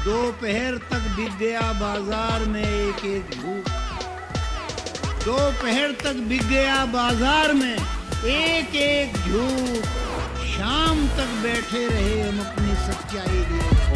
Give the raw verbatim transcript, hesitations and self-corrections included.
दोपहर तक बिक गया बाजार में एक एक झूठ। दोपहर तक बिक गया बाजार में एक एक झूठ। शाम तक बैठे रहे हम अपनी सच्चाई लिए।